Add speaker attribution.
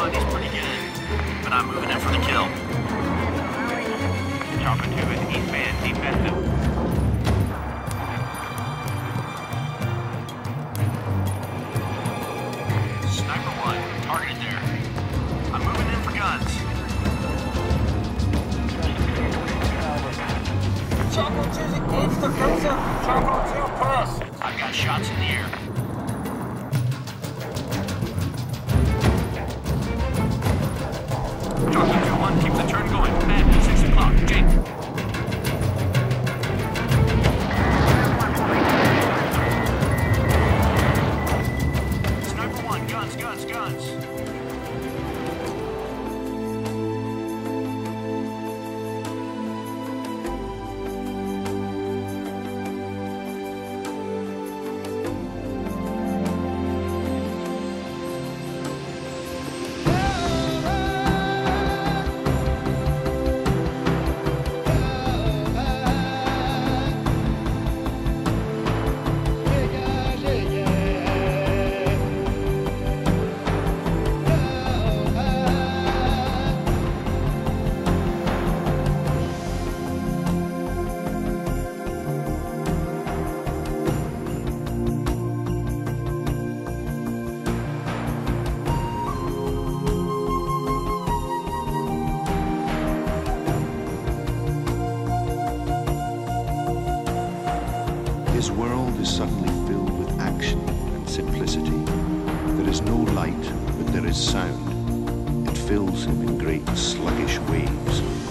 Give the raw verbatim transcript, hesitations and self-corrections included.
Speaker 1: He's pretty good, but I'm moving in for the kill.
Speaker 2: Chopper two is East Van, deep Veston.
Speaker 1: Sniper one, targeted there. I'm moving in for guns.
Speaker 3: Chopper two's engaged the cruiser. Chopper two, pass.
Speaker 1: I've got shots in the air. Chopper two one, keep the turn going. Matt, six o'clock. Jake. Sniper one, guns, guns, guns.
Speaker 4: His world is suddenly filled with action and simplicity. There is no light, but there is sound. It fills him in great sluggish waves.